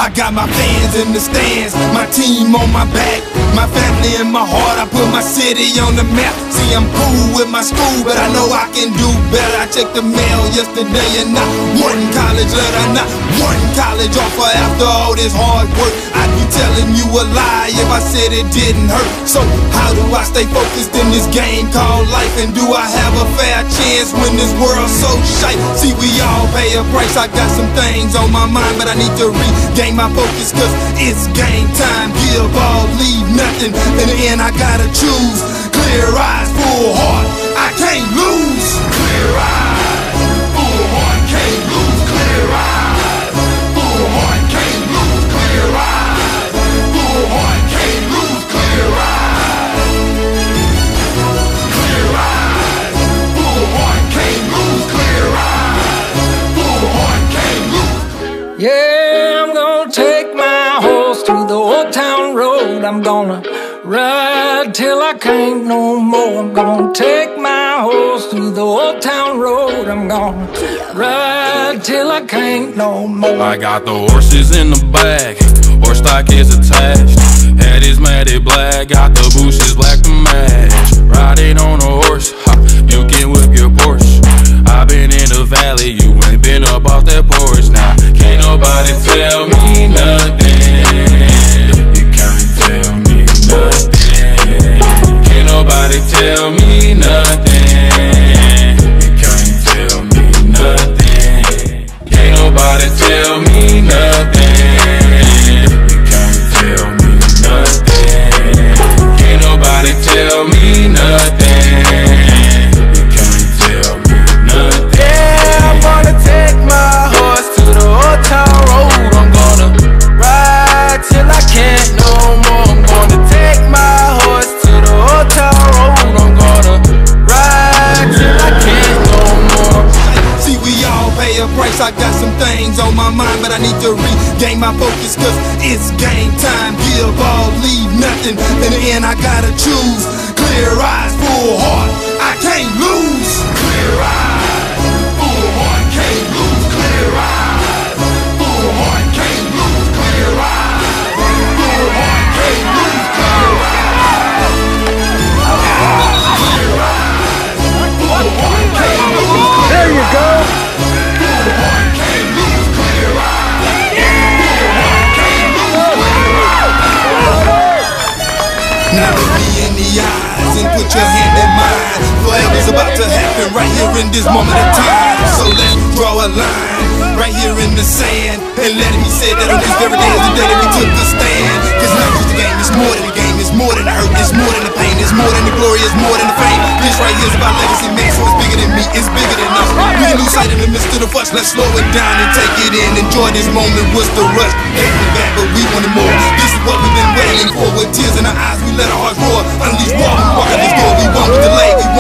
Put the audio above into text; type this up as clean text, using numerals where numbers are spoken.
I got my fans in the stands, my team on my back, my family in my heart. I put my city on the map. See, I'm cool with my school, but I know I can do better. I checked the mail yesterday and not one college letter, not one college offer. After all this hard work, I'd be telling you a lie if I said it didn't hurt. So how do I stay focused in this game called life? And do I have a fair chance when this world's so shite? See, we all pay a price. I got some things on my mind, but I need to regain my focus, cause it's game time. Give all, leave nothing. In the end I gotta choose. Clear eyes, full heart, I can't lose. Clear eyes, full heart, can't lose. Clear eyes, full heart, can't lose. Clear eyes, full heart, can't lose. Clear eyes, clear eyes, full heart, can't lose. Clear eyes, full heart, can't lose. Yeah, I'm gonna take my horse to the old town road. I'm gonna ride till I can't no more. I'm gonna take my horse to the old town road. I'm gonna ride till I can't no more. I got the horses in the back, horse stock is attached. Head is matted black, got the bushes black to match. Riding on a horse, ha, you can whip your Porsche. I been in the valley, you ain't been up off that porch. Now, can't nobody tell me nothing. You can't tell me nothing. Can't nobody tell me nothing. You can't tell me nothing. Can't nobody tell me nothing. You can't tell me nothing. Can't nobody tell me nothing. You can't tell me nothing. Yeah, I'm gonna take my horse to the old town road. I'm gonna ride till I can't no more. I'm gonna take my horse to the old town road. I'm gonna ride till I can't no more. See, we all pay a price. I got some things on my mind, but I need to regain my focus, cause it's game time. Give all, leave nothing. In the end I gotta choose. Clear eyes, full heart, I can't lose. Clear eyes, full heart, can't lose. Clear eyes, full heart, can't lose. Clear eyes, full heart, can't lose. Clear eyes, clear eyes, full heart, can't lose. There you go. Full heart, can't lose. Clear eyes, full heart, can't lose. Clear eyes. Now look me in the eyes and put your hand in mine. Forever's about to happen right here in this moment of time. So let's draw a line right here in the sand, and let it be said that on this very day is the day that we took a stand. Cause not just a game, it's more than a game. It's more than the hurt, it's more than the pain. It's more than the glory, it's more than the fame. This right here is about legacy, man, so it's bigger than me, it's bigger than us. We can lose sight in the midst of the fuss. Let's slow it down and take it in. Enjoy this moment, what's the rush? Hate me back, but we wanted more. This is what we've been waiting for. With tears in our eyes, we let our hearts roar. Unleash war, we walk out this door. We won with delay, we